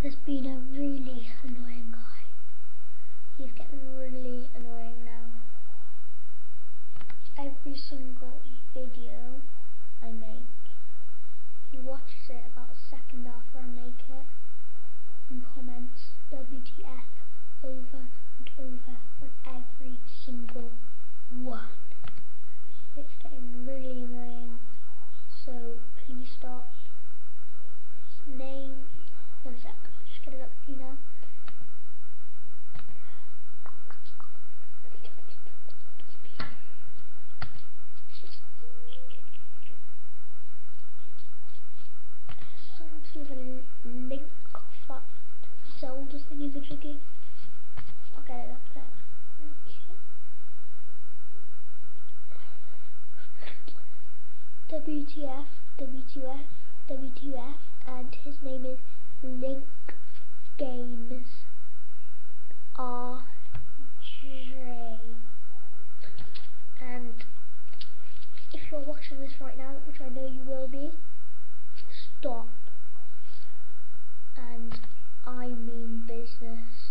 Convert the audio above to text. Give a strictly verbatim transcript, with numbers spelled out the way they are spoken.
There's been a really annoying guy. He's getting really annoying now. Every single video I make, he watches it about a second after I make it and comments W T F over and over on every single one. It's getting really annoying, so please stop. Name, one sec, I'll just get it up for you now. Sounds with a link of that Zelda thingy the jiggy. I'll get it up there. W T F, W T F, W T F, and his name is LInkgamesRJ and if you're watching this right now, which I know you will be, stop, and I mean business.